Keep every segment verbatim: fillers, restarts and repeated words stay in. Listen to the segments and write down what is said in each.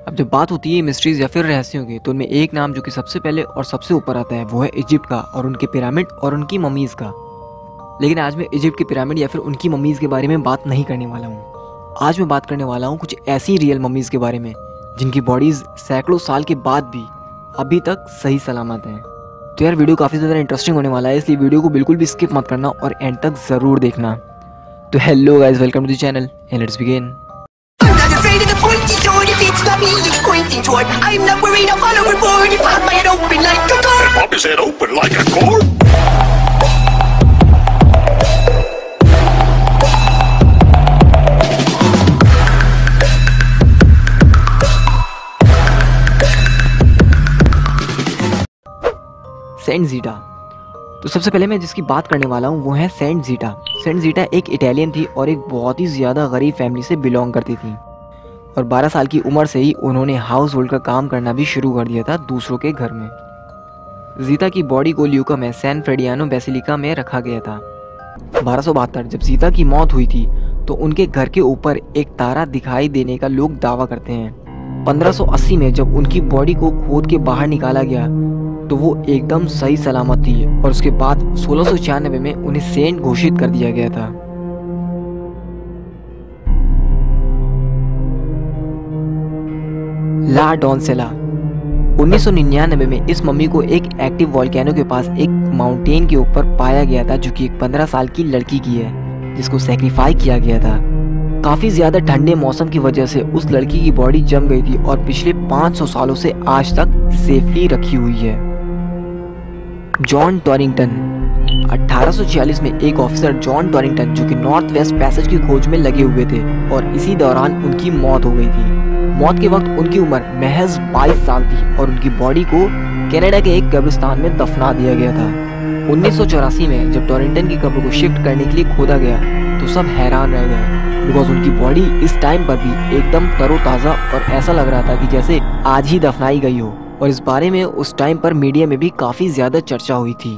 अब जब बात होती है मिस्ट्रीज या फिर रहस्यों की, तो उनमें एक नाम जो कि सबसे पहले और सबसे ऊपर आता है वो है इजिप्ट का और उनके पिरामिड और उनकी मम्मीज़ का। लेकिन आज मैं इजिप्ट के पिरामिड या फिर उनकी मम्मीज़ के बारे में बात नहीं करने वाला हूँ। आज मैं बात करने वाला हूँ कुछ ऐसी रियल मम्मीज़ के बारे में जिनकी बॉडीज़ सैकड़ों साल के बाद भी अभी तक सही सलामत हैं। तो यार वीडियो काफ़ी ज़्यादा इंटरेस्टिंग होने वाला है, इसलिए वीडियो को बिल्कुल भी स्किप मत करना और एंड तक ज़रूर देखना। तो hello guys, welcome to the channel and let's begin. Afraid of the pointy sword, if it's got me, it's pointing toward. I'm not worried, I'll fall overboard. If I pop my head open like a car. Pop his head open like a cord. Saint Zita. तो सबसे पहले मैं जिसकी बात करने वाला हूँ वो है सेंट ज़ीटा। सेंट ज़ीटा एक इटालियन थी और एक बहुत ही ज़्यादा गरीब फैमिली से बिलोंग करती थी और बारह साल की उम्र से ही उन्होंने हाउस होल्ड का काम करना भी शुरू कर दिया था दूसरों के घर में। ज़ीता की बॉडी को ल्यूका में सैन फ्रेडियानो बेसिलिका में रखा गया था। बारह सौ बहत्तर जब ज़ीता की मौत हुई थी तो उनके घर के ऊपर एक तारा दिखाई देने का लोग दावा करते हैं। पंद्रह सौ अस्सी में जब उनकी बॉडी को खोद के बाहर निकाला गया तो वो एकदम सही सलामत थी और उसके बाद सोलह सौ छियानवे में उन्हें सेंट घोषित कर दिया गया था। ला डोनसेला। उन्नीस सौ निन्यानवे में इस मम्मी को एक एक्टिव वोल्केनो के पास एक माउंटेन के ऊपर पाया गया था जो कि एक पंद्रह साल की लड़की की है जिसको सैक्रिफाई किया गया था। काफी ज्यादा ठंडे मौसम की वजह से उस लड़की की बॉडी जम गई थी और पिछले पाँच सौ सालों से आज तक सेफली रखी हुई है। John Torrington. अठारह सौ छियालीस में एक ऑफिसर जॉन टॉरिंगटन जो कि नॉर्थ वेस्ट पैसेज की खोज में लगे हुए थे और इसी दौरान उनकी मौत हो गई थी। मौत के वक्त उनकी उम्र महज बाईस साल थी और उनकी बॉडी को कनाडा के एक कब्रिस्तान में दफना दिया गया था। उन्नीस सौ चौरासी में जब टॉरिंगटन की कब्र को शिफ्ट करने के लिए खोदा गया तो सब हैरान रह गए बिकॉज उनकी बॉडी इस टाइम पर भी एकदम तरोताज़ा और ऐसा लग रहा था कि जैसे आज ही दफनाई गई हो। और इस बारे में उस टाइम पर मीडिया में भी काफ़ी ज़्यादा चर्चा हुई थी।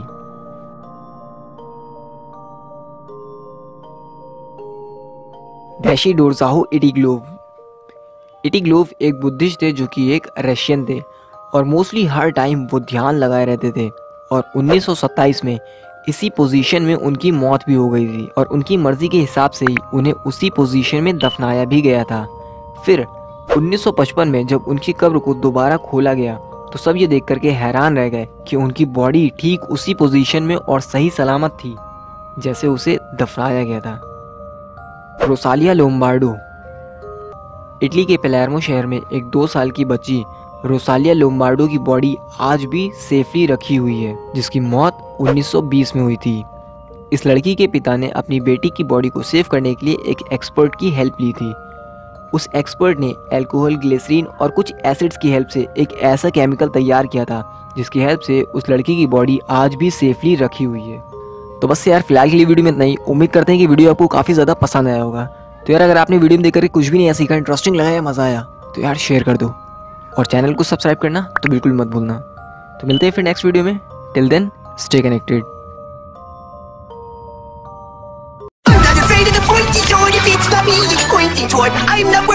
डैशिडोरजाहु इटिग्लोव। इटिग्लोव एक बुद्धिस्ट थे जो कि एक रशियन थे और मोस्टली हर टाइम वो ध्यान लगाए रहते थे और उन्नीस सौ सत्ताईस में इसी पोजीशन में उनकी मौत भी हो गई थी और उनकी मर्जी के हिसाब से ही उन्हें उसी पोजीशन में दफनाया भी गया था। फिर उन्नीस सौ पचपन में जब उनकी कब्र को दोबारा खोला गया तो सब ये देख करके हैरान रह गए कि उनकी बॉडी ठीक उसी पोजीशन में और सही सलामत थी जैसे उसे दफनाया गया था। रोसालिया लोम्बार्डो। इटली के पैलेर्मो शहर में एक दो साल की बच्ची रोसालिया लोम्बार्डो की बॉडी आज भी सेफली रखी हुई है जिसकी मौत उन्नीस सौ बीस में हुई थी। इस लड़की के पिता ने अपनी बेटी की बॉडी को सेव करने के लिए एक एक्सपर्ट की हेल्प ली थी। उस एक्सपर्ट ने अल्कोहल, ग्लिसरीन और कुछ एसिड्स की हेल्प से एक ऐसा केमिकल तैयार किया था जिसकी हेल्प से उस लड़की की बॉडी आज भी सेफली रखी हुई है। तो बस यार फिलहाल के लिए वीडियो में इतना ही। उम्मीद करते हैं कि वीडियो आपको काफ़ी ज़्यादा पसंद आया होगा। तो यार अगर आपने वीडियो में देखकर कुछ भी नहीं सीखा, इंटरेस्टिंग लगा या मज़ा आया तो यार शेयर कर दो और चैनल को सब्सक्राइब करना तो बिल्कुल मत भूलना। तो मिलते हैं फिर नेक्स्ट वीडियो में। Till then stay connected. I'm not afraid of the pointy sword, if it's got me, it's pointing toward. I'm not